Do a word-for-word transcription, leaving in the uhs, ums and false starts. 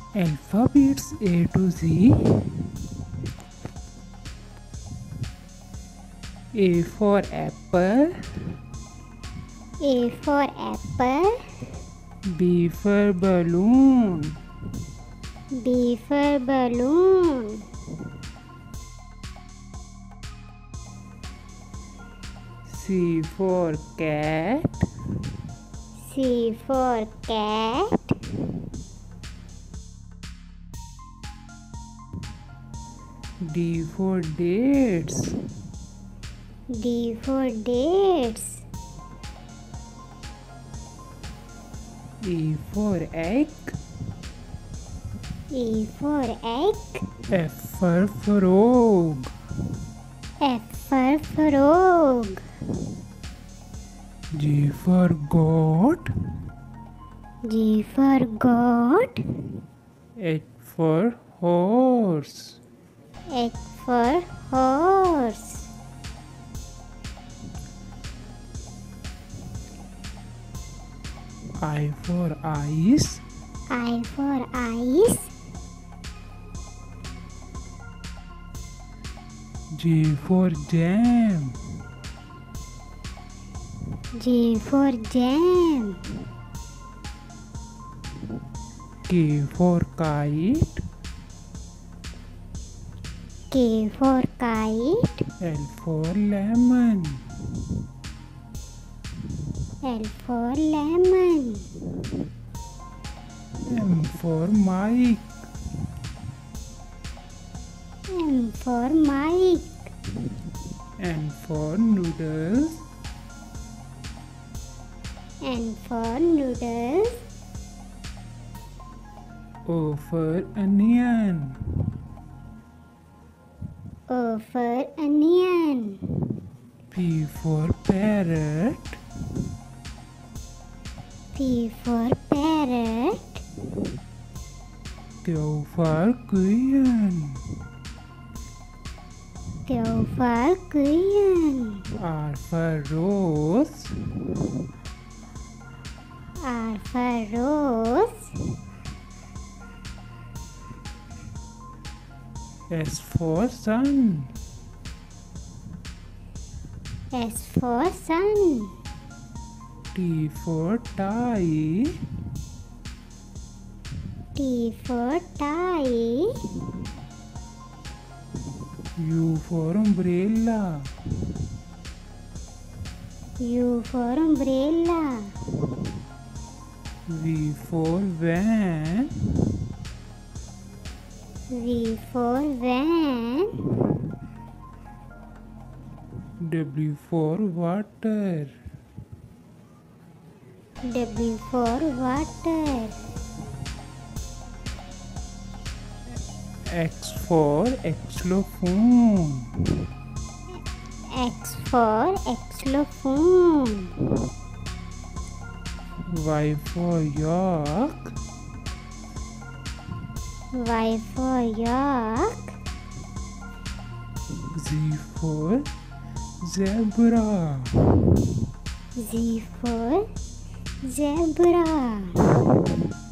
Alphabets A to Z. A for apple. A for apple. B for balloon. B for balloon. C for cat. C for cat. D for dates. D for dates. E for egg. E for egg. F for frog. F for frog. G for goat. G for goat. H for horse. H for horse. I for ice. I for ice. J for jam. J for jam. K for kite. K for kite. L for lemon. L for lemon. M for mic. M for mic. N for noodles. N for noodles. O for onion. O for onion. P for parrot. P for parrot. Q for queen. Q for queen. R for rose. R for rose. S for sun. S for sun. T for tie. T for tie. U for umbrella. U for umbrella. V for van. V for van. W for water. W for water. X for xylophone. X for xylophone. Y for yak. Y for yak. Z for zebra. Z for zebra.